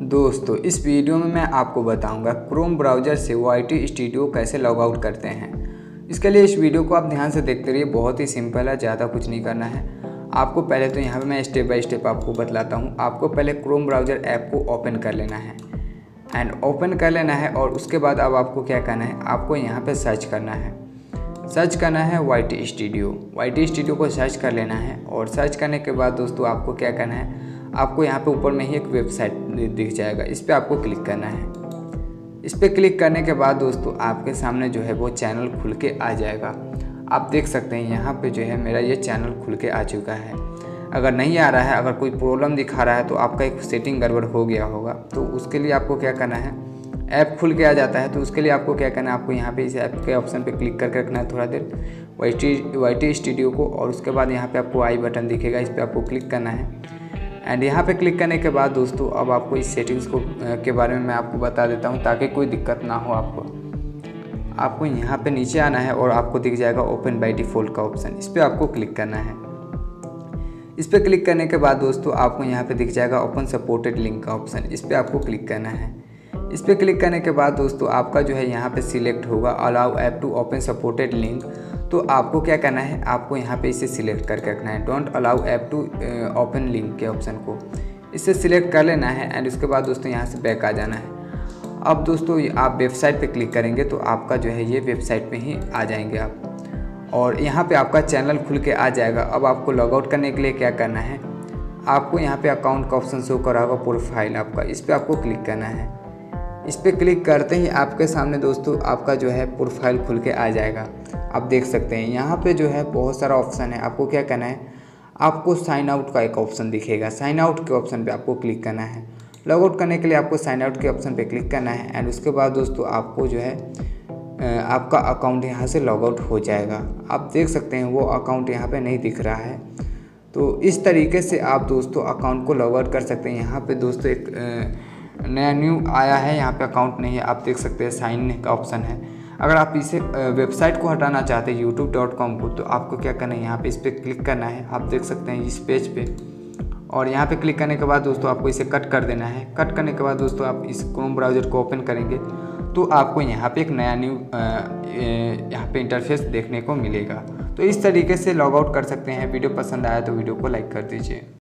दोस्तों इस वीडियो में मैं आपको बताऊंगा क्रोम ब्राउज़र से YT स्टूडियो कैसे लॉग आउट करते हैं। इसके लिए इस वीडियो को आप ध्यान से देखते रहिए। बहुत ही सिंपल है, ज़्यादा कुछ नहीं करना है आपको। पहले तो यहाँ पे मैं स्टेप बाय स्टेप आपको बतलाता हूँ। आपको पहले क्रोम ब्राउज़र ऐप को ओपन कर लेना है एंड ओपन कर लेना है और उसके बाद अब आपको क्या करना है, आपको यहाँ पर सर्च करना है। सर्च करना है YT स्टूडियो को सर्च कर लेना है। और सर्च करने के बाद दोस्तों आपको क्या करना है, आपको यहाँ पे ऊपर में ही एक वेबसाइट दिख जाएगा, इस पर आपको क्लिक करना है। इस पर क्लिक करने के बाद दोस्तों आपके सामने जो है वो चैनल खुल के आ जाएगा। आप देख सकते हैं यहाँ पे जो है मेरा ये चैनल खुल के आ चुका है। अगर नहीं आ रहा है, अगर कोई प्रॉब्लम दिखा रहा है तो आपका एक सेटिंग गड़बड़ हो गया होगा। तो उसके लिए आपको क्या करना है, ऐप खुल के आ जाता है तो उसके लिए आपको क्या करना है, आपको यहाँ पे इस ऐप के ऑप्शन पे क्लिक करके रखना है थोड़ा देर YT स्टूडियो को। और उसके बाद यहाँ पे आपको आई बटन दिखेगा, इस पर आपको क्लिक करना है। एंड यहाँ पे क्लिक करने के बाद दोस्तों अब आपको इस सेटिंग्स के बारे में मैं आपको बता देता हूँ ताकि कोई दिक्कत ना हो आपको यहाँ पे नीचे आना है और आपको दिख जाएगा ओपन बाय डिफ़ॉल्ट का ऑप्शन, इस पर आपको क्लिक करना है। इस पर क्लिक करने के बाद दोस्तों आपको यहाँ पे दिख जाएगा ओपन सपोर्टेड लिंक का ऑप्शन, इस पर आपको क्लिक करना है। इस पर क्लिक करने के बाद दोस्तों आपका जो है यहाँ पे सिलेक्ट होगा allow app to open supported link. तो आपको क्या करना है, आपको यहाँ पे इसे सिलेक्ट करके रखना है, don't allow app to open link के ऑप्शन को इसे सिलेक्ट कर लेना है। एंड उसके बाद दोस्तों यहाँ से बैक आ जाना है। अब दोस्तों आप वेबसाइट पे क्लिक करेंगे तो आपका जो है ये वेबसाइट पे ही आ जाएंगे आप, और यहाँ पे आपका चैनल खुल के आ जाएगा। अब आपको लॉग आउट करने के लिए क्या करना है, आपको यहाँ पे अकाउंट का ऑप्शन शो करा होगा प्रोफाइल आपका, इस पर आपको क्लिक करना है। इस पर क्लिक करते ही आपके सामने दोस्तों आपका जो है प्रोफाइल खुल के आ जाएगा। आप देख सकते हैं यहाँ पे जो है बहुत सारा ऑप्शन है। आपको क्या करना है, आपको साइन आउट का एक ऑप्शन दिखेगा, साइन आउट के ऑप्शन पे आपको क्लिक करना है। लॉग आउट करने के लिए आपको साइन आउट के ऑप्शन पे क्लिक करना है। एंड उसके बाद दोस्तों आपको जो है आपका अकाउंट यहाँ से लॉग आउट हो जाएगा। आप देख सकते हैं वो अकाउंट यहाँ पे नहीं दिख रहा है। तो इस तरीके से आप दोस्तों अकाउंट को लॉग आउट कर सकते हैं। यहाँ पे दोस्तों एक नया न्यू आया है, यहाँ पे अकाउंट नहीं है, आप देख सकते हैं साइन का ऑप्शन है। अगर आप इसे वेबसाइट को हटाना चाहते हैं youtube.com को, तो आपको क्या करना है, यहाँ पे इस पर क्लिक करना है। आप देख सकते हैं इस पेज पे, और यहाँ पे क्लिक करने के बाद दोस्तों आपको इसे कट कर देना है। कट करने के बाद दोस्तों आप इस क्रोम ब्राउज़र को ओपन करेंगे तो आपको यहाँ पे एक नया न्यू यहाँ पे इंटरफेस देखने को मिलेगा। तो इस तरीके से लॉग आउट कर सकते हैं। वीडियो पसंद आया तो वीडियो को लाइक कर दीजिए।